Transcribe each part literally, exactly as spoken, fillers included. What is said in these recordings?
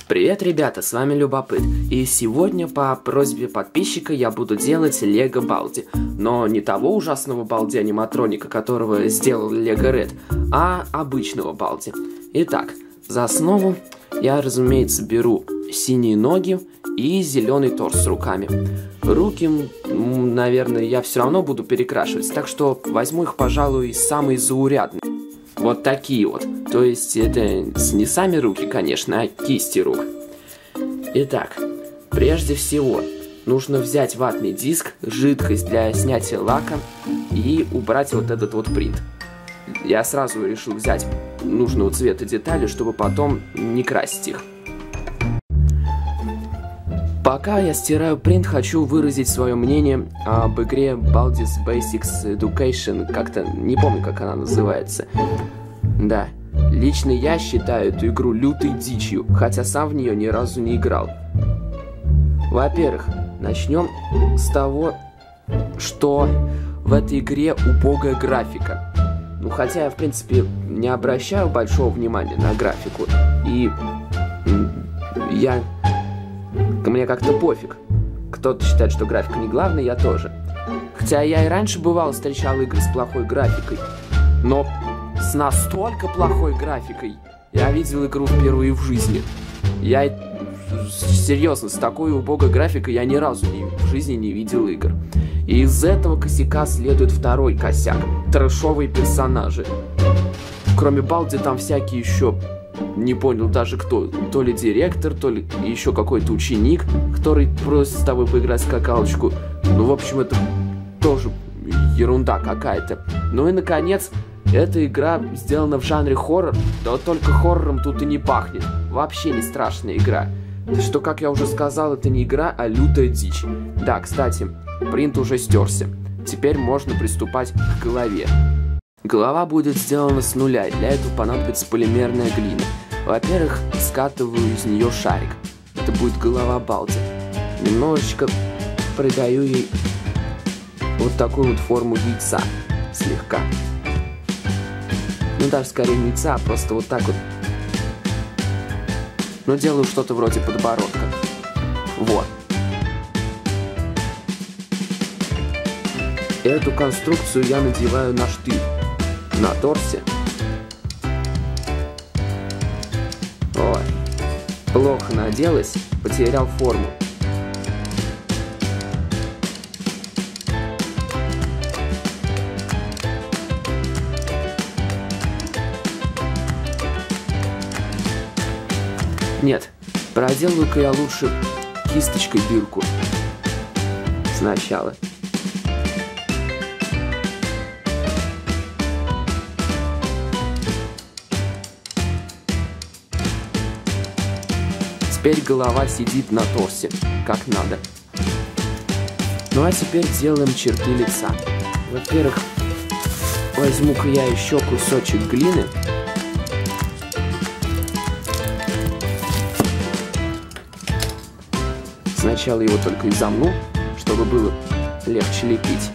Привет, ребята, с вами Любопыт, и сегодня по просьбе подписчика я буду делать Лего Балди, но не того ужасного Балди аниматроника, которого сделал Лего Ред, а обычного Балди. Итак, за основу я, разумеется, беру синие ноги и зеленый торс с руками. Руки, наверное, я все равно буду перекрашивать, так что возьму их, пожалуй, самые заурядные. Вот такие вот. То есть это не сами руки, конечно, а кисти рук. Итак, прежде всего нужно взять ватный диск, жидкость для снятия лака и убрать вот этот вот принт. Я сразу решил взять нужного цвета детали, чтобы потом не красить их. Пока я стираю принт, хочу выразить свое мнение об игре Baldi's Basics Education, как-то не помню, как она называется. Да, лично я считаю эту игру лютой дичью, хотя сам в нее ни разу не играл. Во-первых, начнем с того, что в этой игре убогая графика. Ну, хотя я, в принципе, не обращаю большого внимания на графику, и я... Мне как-то пофиг. Кто-то считает, что графика не главная, я тоже. Хотя я и раньше бывал встречал игры с плохой графикой. Но с настолько плохой графикой я видел игру впервые в жизни. Я... Серьезно, с такой убогой графикой я ни разу не, в жизни не видел игр. И из этого косяка следует второй косяк. Трэшовые персонажи. Кроме Балди там всякие еще... Не понял даже кто, то ли директор, то ли еще какой-то ученик, который просит с тобой поиграть в скакалочку. Ну, в общем, это тоже ерунда какая-то. Ну и, наконец, эта игра сделана в жанре хоррор, да только хоррором тут и не пахнет. Вообще не страшная игра. Что, как я уже сказал, это не игра, а лютая дичь. Да, кстати, принт уже стерся. Теперь можно приступать к голове. Голова будет сделана с нуля, и для этого понадобится полимерная глина. Во-первых, скатываю из нее шарик. Это будет голова Балди. Немножечко придаю ей вот такую вот форму яйца. Слегка. Ну, даже скорее не яйца, а просто вот так вот. Ну, делаю что-то вроде подбородка. Вот. Эту конструкцию я надеваю на штырь. На торсе. Ой, плохо наделась, потерял форму. Нет, проделаю-ка я лучше кисточкой дырку. Сначала. Теперь голова сидит на торсе, как надо. Ну а теперь делаем черты лица. Во-первых, возьму-ка я еще кусочек глины. Сначала его только изомну, чтобы было легче лепить.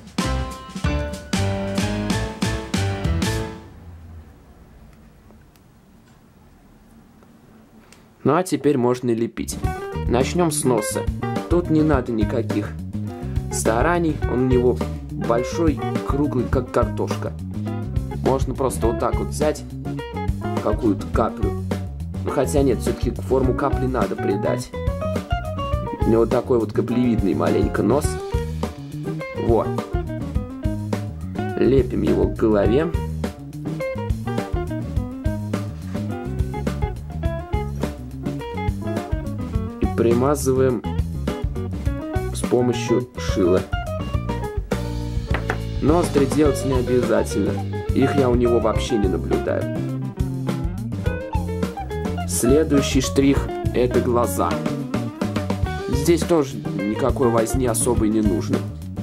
Ну а теперь можно лепить. Начнем с носа. Тут не надо никаких стараний, он у него большой, круглый, как картошка. Можно просто вот так вот взять какую-то каплю. Ну хотя нет, все-таки форму капли надо придать. У него такой вот каплевидный маленько нос. Вот. Лепим его к голове. Примазываем с помощью шила. Ноздри делать не обязательно. Их я у него вообще не наблюдаю. Следующий штрих — это глаза. Здесь тоже никакой возни особой не нужно.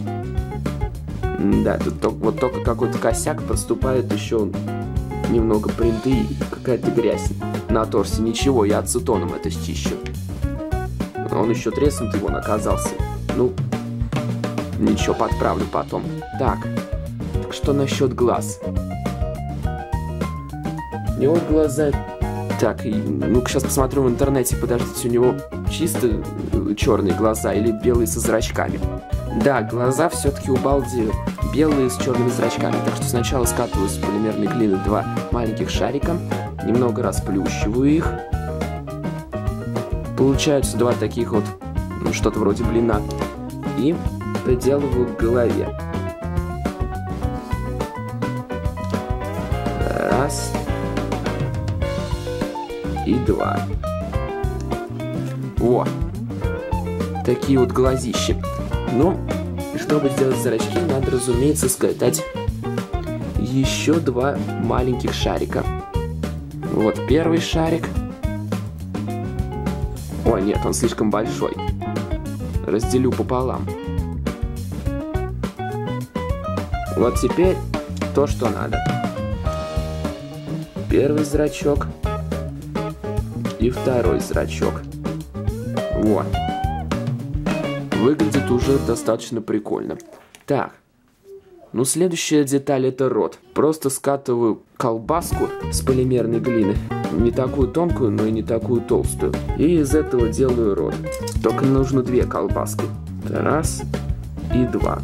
Да, тут только, вот только какой-то косяк, подступает еще немного принты и какая-то грязь на торсе. Ничего, я ацетоном это счищу. Он еще треснутый вон оказался. Ну, ничего, подправлю потом. Так, так что насчет глаз? У него глаза Так, ну-ка сейчас посмотрю в интернете, подождите, у него чисто черные глаза или белые со зрачками? Да, глаза все-таки у Балди белые с черными зрачками, так что сначала скатываю с полимерной глины два маленьких шарика, немного расплющиваю их. Получаются два таких вот, ну, что-то вроде блина, и приделываю к голове. Раз. И два. Во. Такие вот глазищи. Ну, чтобы сделать зрачки, надо, разумеется, скатать еще два маленьких шарика. Вот первый шарик. О, нет, он слишком большой. Разделю пополам. Вот теперь то, что надо. Первый зрачок. И второй зрачок. Вот. Выглядит уже достаточно прикольно. Так. Ну, следующая деталь — это рот. Просто скатываю колбаску с полимерной глины. Не такую тонкую, но и не такую толстую. И из этого делаю рот. Только нужно две колбаски. Раз и два.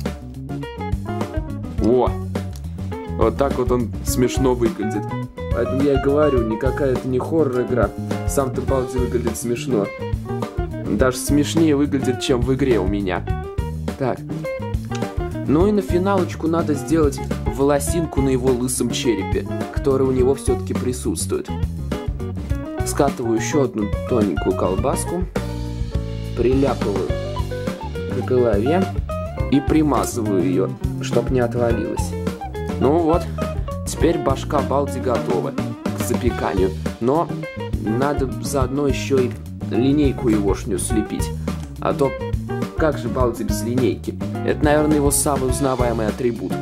Во! Вот так вот он смешно выглядит. Поэтому я и говорю, никакая это не хоррор-игра. Сам-то Балди выглядит смешно. Даже смешнее выглядит, чем в игре у меня. Так. Ну и на финалочку надо сделать волосинку на его лысом черепе, которая у него все-таки присутствует. Скатываю еще одну тоненькую колбаску, приляпываю к голове и примазываю ее, чтобы не отвалилась. Ну вот, теперь башка Балди готова к запеканию, но надо заодно еще и линейку егошнюю слепить, а то как же Балди без линейки? Это, наверное, его самый узнаваемый атрибут.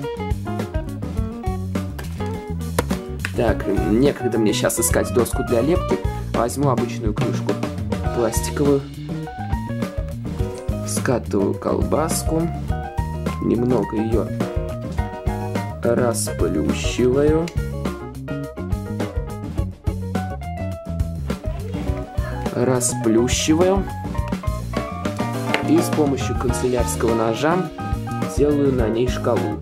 Так, некогда мне сейчас искать доску для лепки. Возьму обычную крышку пластиковую. Скатываю колбаску. Немного ее расплющиваю. Расплющиваю. И с помощью канцелярского ножа делаю на ней шкалу.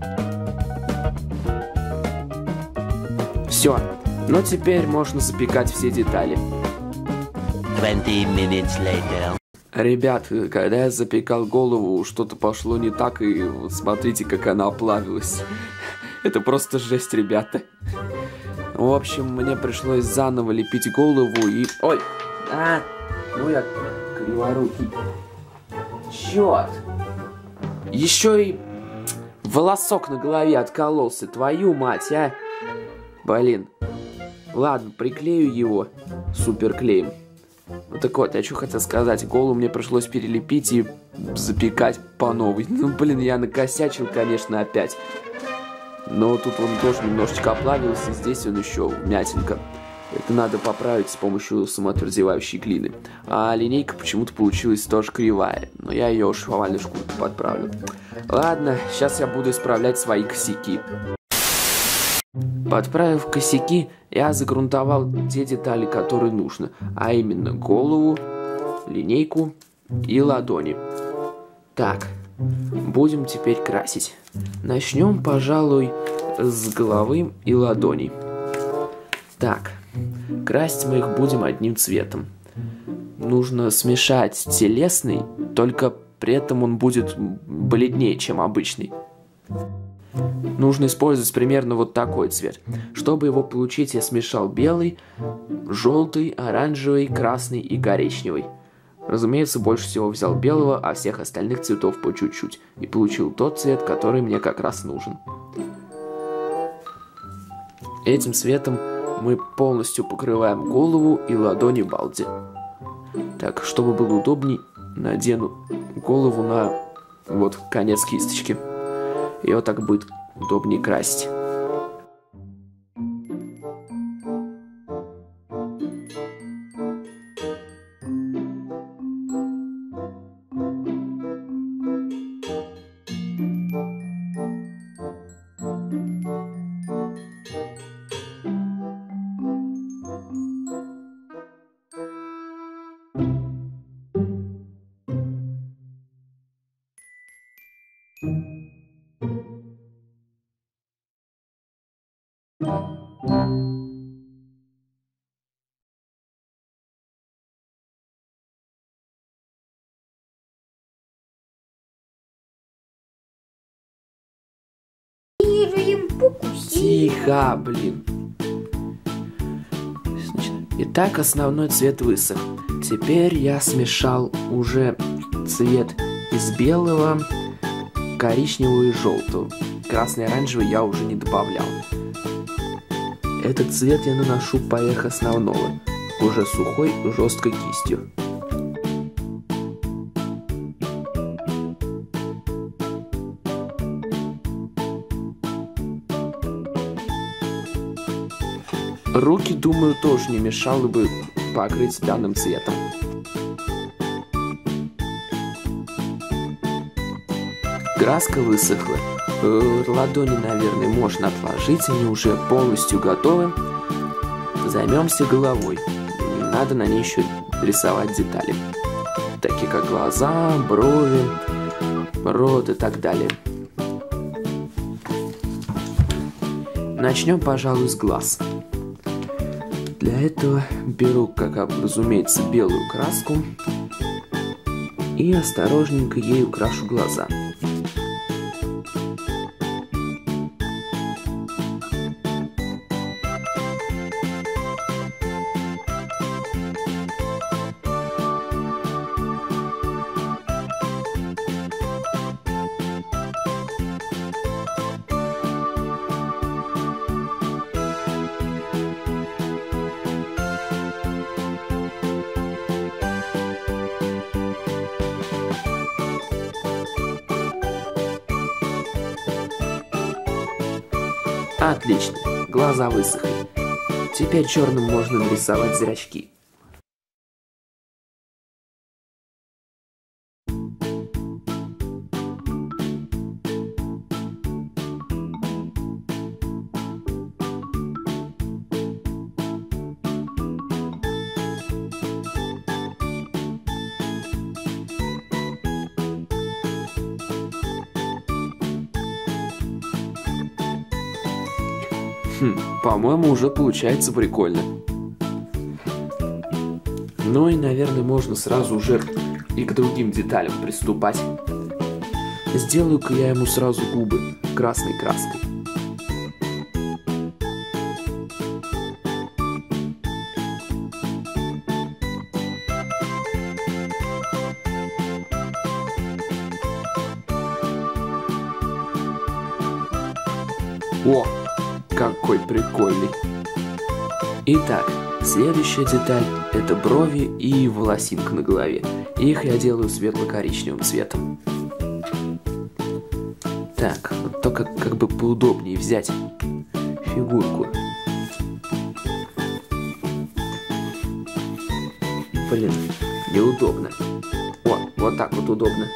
Все. Но теперь можно запекать все детали. twenty minutes later. Ребят, когда я запекал голову, что-то пошло не так, и вот смотрите, как она оплавилась. Это просто жесть, ребята. В общем, мне пришлось заново лепить голову и... Ой! А! Ну я криворукий. Черт! Еще и волосок на голове откололся. Твою мать, а! Блин. Ладно, приклею его суперклеем. Ну так вот, я что хотел сказать. Голову мне пришлось перелепить и запекать по новой. Ну, блин, я накосячил, конечно, опять. Но тут он тоже немножечко оплавился. Здесь он еще вмятинка. Это надо поправить с помощью самоотвердевающей глины. А линейка почему-то получилась тоже кривая. Но я ее уж в овальную шкурку подправлю. Ладно, сейчас я буду исправлять свои косяки. Подправив косяки, я загрунтовал те детали, которые нужно. А именно голову, линейку и ладони. Так, будем теперь красить. Начнем, пожалуй, с головы и ладоней. Так, красить мы их будем одним цветом. Нужно смешать телесный, только при этом он будет бледнее, чем обычный. Нужно использовать примерно вот такой цвет. Чтобы его получить, я смешал белый, желтый, оранжевый, красный и коричневый. Разумеется, больше всего взял белого, а всех остальных цветов по чуть-чуть. И получил тот цвет, который мне как раз нужен. Этим цветом мы полностью покрываем голову и ладони Балди. Так, чтобы было удобней, надену голову на вот конец кисточки. И вот так будет удобнее красить. Тихо, блин. Значит, итак, основной цвет высох. Теперь я смешал уже цвет из белого, коричневого и желтого. Красный и оранжевый я уже не добавлял. Этот цвет я наношу поверх основного, уже сухой, жесткой кистью. Руки, думаю, тоже не мешало бы покрыть данным цветом. Краска высохла. Ладони, наверное, можно отложить, они уже полностью готовы. Займемся головой. Надо на ней еще рисовать детали, такие как глаза, брови, рот и так далее. Начнем, пожалуй, с глаз. Для этого беру, как разумеется, белую краску и осторожненько ею крашу глаза. Отлично, глаза высохли. Теперь черным можно нарисовать зрачки. Хм, по-моему, уже получается прикольно. Ну и, наверное, можно сразу уже и к другим деталям приступать. Сделаю-ка я ему сразу губы красной краской. О! Какой прикольный. Итак, следующая деталь — это брови и волосинка на голове. Их я делаю светло-коричневым цветом. Так, вот только как бы поудобнее взять фигурку. Блин, неудобно. О, вот так вот удобно.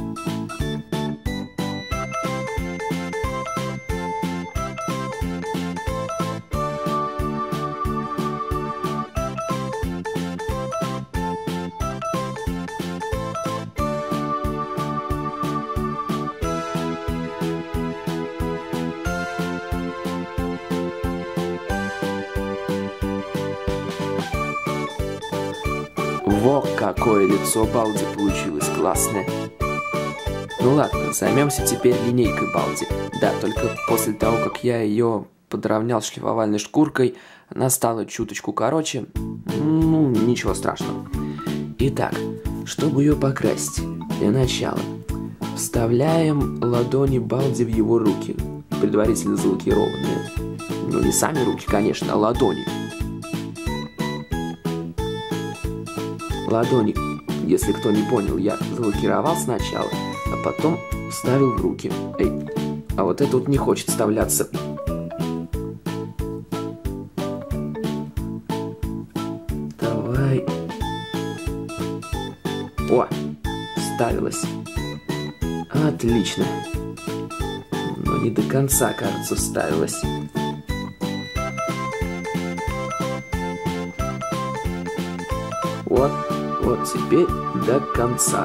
Во, какое лицо Балди получилось классное. Ну ладно, займемся теперь линейкой Балди. Да, только после того, как я ее подровнял шлифовальной шкуркой, она стала чуточку короче. Ну, ничего страшного. Итак, чтобы ее покрасить, для начала вставляем ладони Балди в его руки, предварительно залакированные. Ну, не сами руки, конечно, а ладони. Ладони, если кто не понял, я залакировал сначала, а потом вставил в руки. Эй, а вот это вот не хочет вставляться. Давай. О, вставилась. Отлично. Но не до конца, кажется, вставилась. Вот. Вот теперь до конца.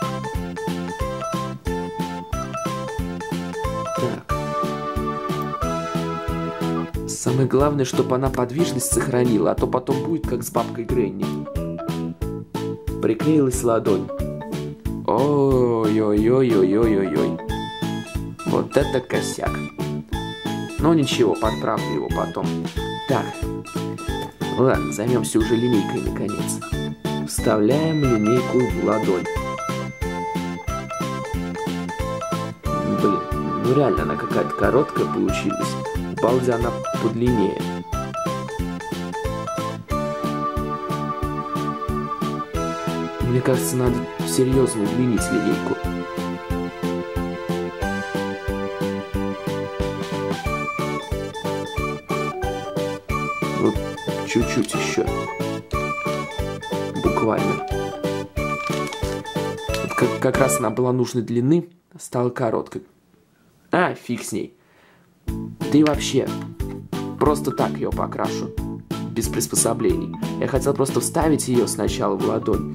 Так. Самое главное, чтобы она подвижность сохранила, а то потом будет как с бабкой Гренни. Приклеилась ладонь. Ой-ой-ой-ой-ой-ой-ой. Вот это косяк. Но ничего, подправлю его потом. Так, ладно, займемся уже линейкой наконец. Вставляем линейку в ладонь. Блин, ну реально она какая-то короткая получилась. У Балди она подлиннее. Мне кажется, надо серьезно удлинить линейку. Вот чуть-чуть еще. Буквально. Вот как, как раз она была нужной длины, стала короткой. А, фиг с ней. Да и вообще, просто так ее покрашу. Без приспособлений. Я хотел просто вставить ее сначала в ладонь.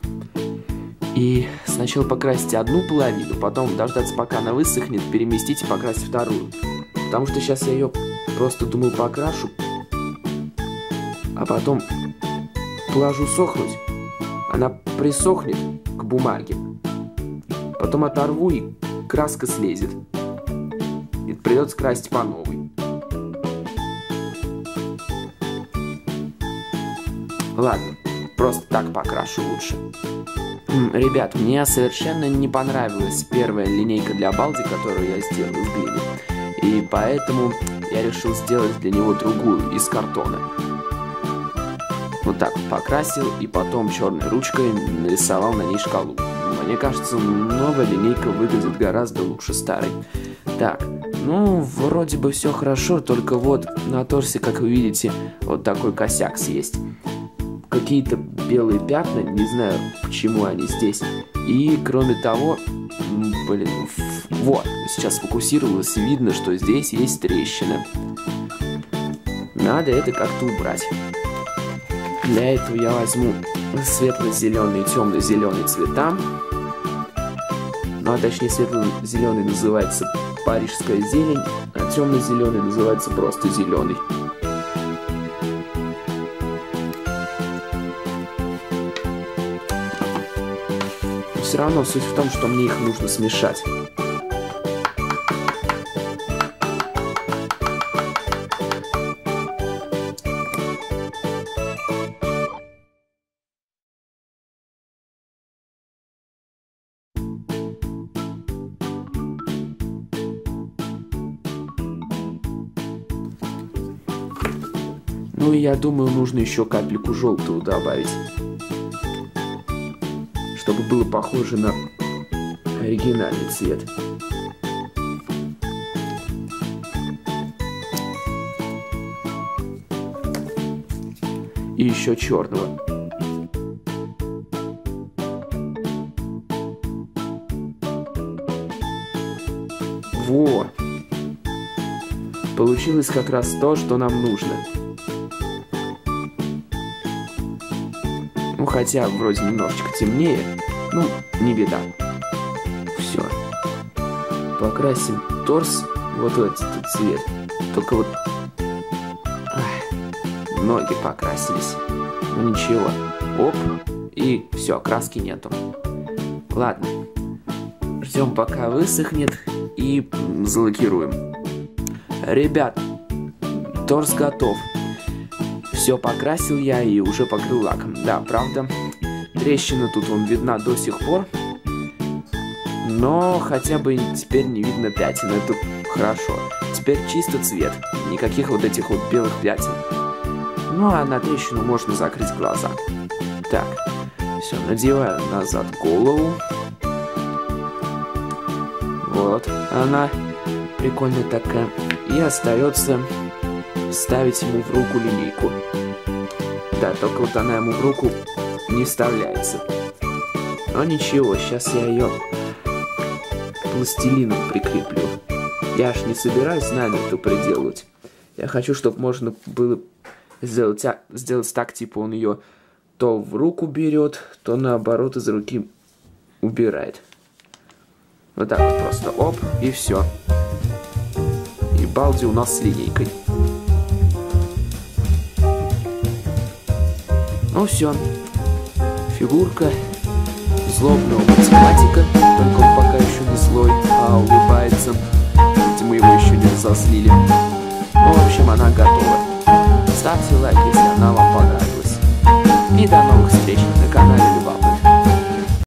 И сначала покрасить одну половину, потом дождаться, пока она высохнет, переместить и покрасить вторую. Потому что сейчас я ее просто, думаю, покрашу, а потом положу сохнуть. Она присохнет к бумаге. Потом оторву, и краска слезет. И придется красить по новой. Ладно, просто так покрашу лучше. Ребят, мне совершенно не понравилась первая линейка для Балди, которую я сделал из глины. И поэтому я решил сделать для него другую, из картона. Вот так вот покрасил, и потом черной ручкой нарисовал на ней шкалу. Мне кажется, новая линейка выглядит гораздо лучше старой. Так, ну, вроде бы все хорошо, только вот на торсе, как вы видите, вот такой косяк есть. Какие-то белые пятна, не знаю, почему они здесь. И кроме того, блин, вот, сейчас сфокусировалось, видно, что здесь есть трещина. Надо это как-то убрать. Для этого я возьму светло-зеленый и темно-зеленый цвета. Ну, а точнее, светло-зеленый называется парижская зелень, а темно-зеленый называется просто зеленый. Все равно суть в том, что мне их нужно смешать. Ну и я думаю, нужно еще капельку желтого добавить, чтобы было похоже на оригинальный цвет. И еще черного. Во! Получилось как раз то, что нам нужно. Ну, хотя вроде немножечко темнее, ну, не беда. Все. Покрасим торс вот в этот цвет. Только вот... Ах, ноги покрасились. Ну, ничего. Оп, и все, краски нету. Ладно. Ждем, пока высохнет, и залакируем. Ребят, торс готов. Все покрасил я и уже покрыл лаком. Да, правда, трещина тут вон видна до сих пор. Но хотя бы теперь не видно пятен. Это хорошо. Теперь чисто цвет. Никаких вот этих вот белых пятен. Ну а на трещину можно закрыть глаза. Так, все, надеваю назад голову. Вот она. Прикольная такая. И остается вставить ему в руку линейку. Да, только вот она ему в руку не вставляется. Но ничего, сейчас я ее пластилином прикреплю. Я ж не собираюсь намертво приделывать. Я хочу, чтобы можно было сделать, сделать так, типа он ее то в руку берет, то наоборот из руки убирает. Вот так вот просто, оп, и все. И Балди у нас с линейкой. Ну все, фигурка злобного математика, только он пока еще не злой, а улыбается. Видимо, мы его еще не разослили. Ну, в общем, она готова. Ставьте лайк, если она вам понравилась. И до новых встреч на канале Льва.